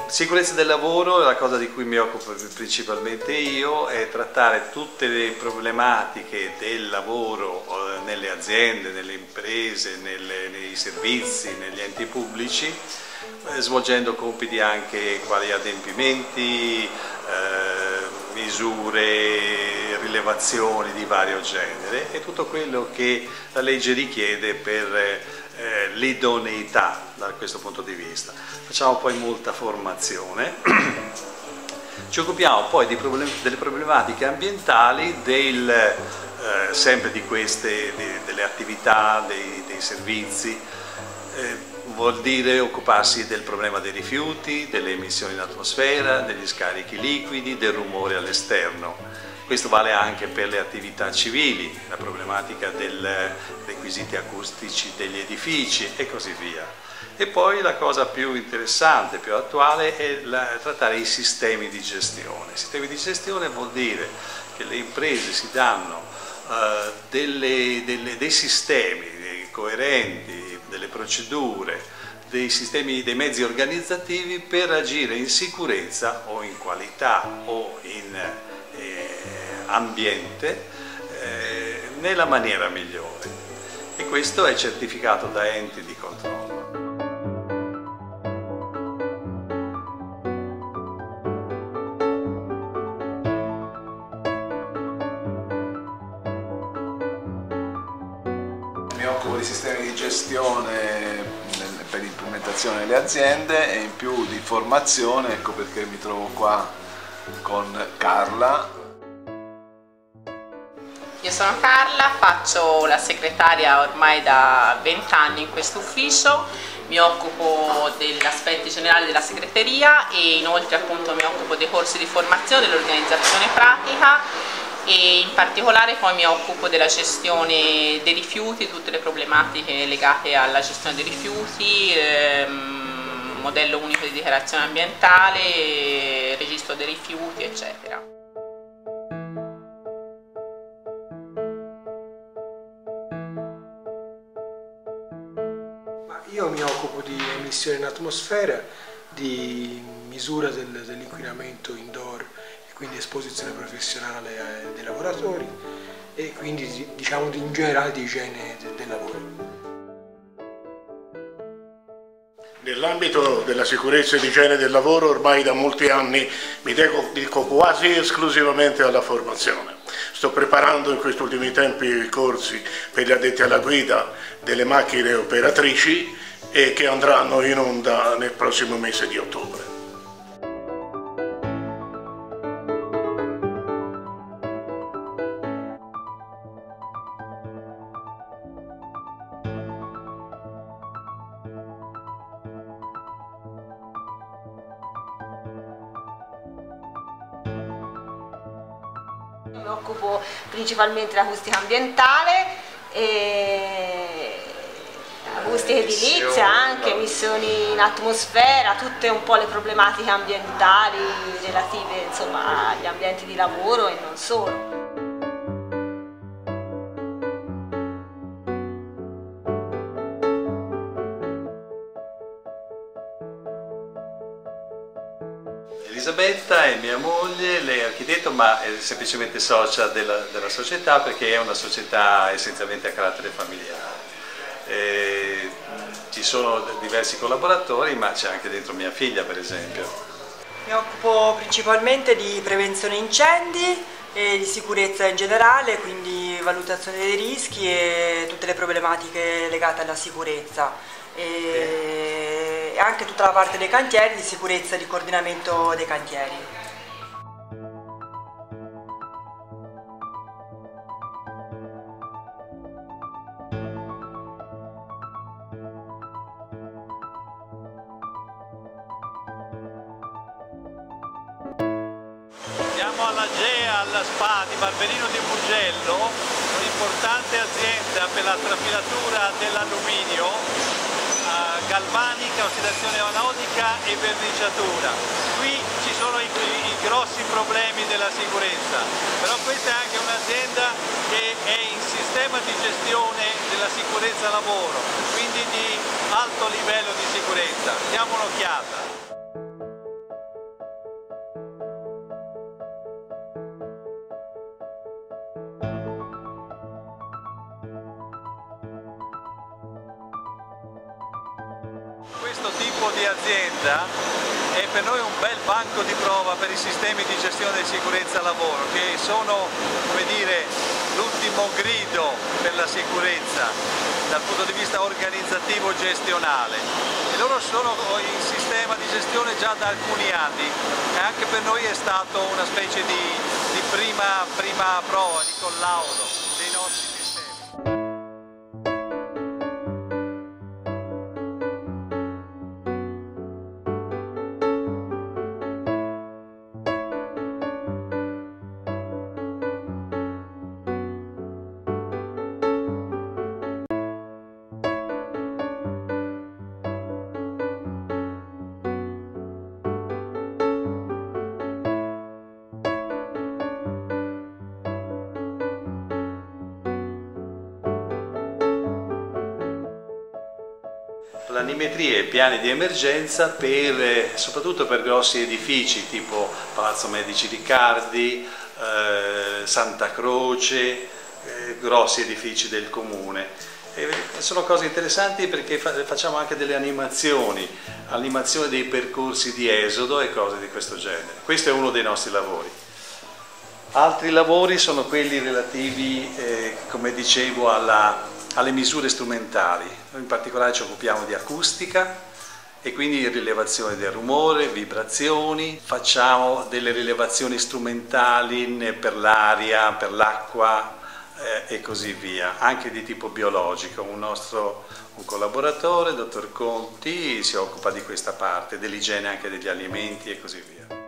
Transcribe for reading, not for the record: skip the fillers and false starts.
Sicurezza del lavoro, la cosa di cui mi occupo principalmente io, è trattare tutte le problematiche del lavoro nelle aziende, nelle imprese, nei servizi, negli enti pubblici, svolgendo compiti anche quali adempimenti, misure, rilevazioni di vario genere e tutto quello che la legge richiede per l'idoneità da questo punto di vista. Facciamo poi molta formazione, ci occupiamo poi delle problematiche ambientali, sempre di queste, delle attività, dei servizi, vuol dire occuparsi del problema dei rifiuti, delle emissioni in atmosfera, degli scarichi liquidi, del rumore all'esterno. Questo vale anche per le attività civili, la problematica dei requisiti acustici degli edifici e così via. E poi la cosa più interessante, più attuale, è trattare i sistemi di gestione. I sistemi di gestione vuol dire che le imprese si danno dei sistemi coerenti, delle procedure, dei mezzi organizzativi per agire in sicurezza o in qualità o in ambiente nella maniera migliore, e questo è certificato da enti di controllo. Mi occupo di sistemi di gestione per l'implementazione nelle aziende e in più di formazione, ecco perché mi trovo qua con Carla. Io sono Carla, faccio la segretaria ormai da 20 anni in questo ufficio, mi occupo degli aspetti generali della segreteria e inoltre appunto mi occupo dei corsi di formazione, dell'organizzazione pratica e in particolare poi mi occupo della gestione dei rifiuti, tutte le problematiche legate alla gestione dei rifiuti, modello unico di dichiarazione ambientale, registro dei rifiuti, eccetera. Io mi occupo di emissioni in atmosfera, di misura dell'inquinamento indoor e quindi esposizione professionale dei lavoratori e quindi diciamo in generale di igiene del lavoro. Nell'ambito della sicurezza e igiene del lavoro ormai da molti anni mi dedico quasi esclusivamente alla formazione. Sto preparando in questi ultimi tempi corsi per gli addetti alla guida delle macchine operatrici e che andranno in onda nel prossimo mese di ottobre. Mi occupo principalmente dell'acustica ambientale e acustica edilizia, anche emissioni in atmosfera, tutte un po' le problematiche ambientali relative insomma agli ambienti di lavoro e non solo. Elisabetta è mia moglie, lei è architetto ma è semplicemente socia della società perché è una società essenzialmente a carattere familiare. Ci sono diversi collaboratori ma c'è anche dentro mia figlia per esempio. Mi occupo principalmente di prevenzione incendi e di sicurezza in generale, quindi valutazione dei rischi e tutte le problematiche legate alla sicurezza. E anche tutta la parte dei cantieri, di sicurezza e di coordinamento dei cantieri. Siamo alla GEA, alla SPA di Barberino di Mugello, un'importante azienda per la trafilatura dell'alluminio, galvanica, ossidazione anodica e verniciatura. Qui ci sono i grossi problemi della sicurezza, però questa è anche un'azienda che è in sistema di gestione della sicurezza lavoro, quindi di alto livello di sicurezza. Diamo un'occhiata. di azienda è per noi un bel banco di prova per i sistemi di gestione e sicurezza lavoro, che sono, come dire, l'ultimo grido per la sicurezza dal punto di vista organizzativo gestionale, e loro sono in sistema di gestione già da alcuni anni e anche per noi è stato una specie di prima prova, di collaudo dei nostri sistemi. Planimetrie e piani di emergenza soprattutto per grossi edifici tipo Palazzo Medici Riccardi, Santa Croce, grossi edifici del comune. Sono cose interessanti perché facciamo anche delle animazioni dei percorsi di esodo e cose di questo genere. Questo è uno dei nostri lavori. Altri lavori sono quelli relativi, come dicevo, alle misure strumentali. Noi in particolare ci occupiamo di acustica e quindi rilevazione del rumore, vibrazioni, facciamo delle rilevazioni strumentali per l'aria, per l'acqua e così via, anche di tipo biologico. Un collaboratore, il dottor Conti, si occupa di questa parte, dell'igiene anche degli alimenti e così via.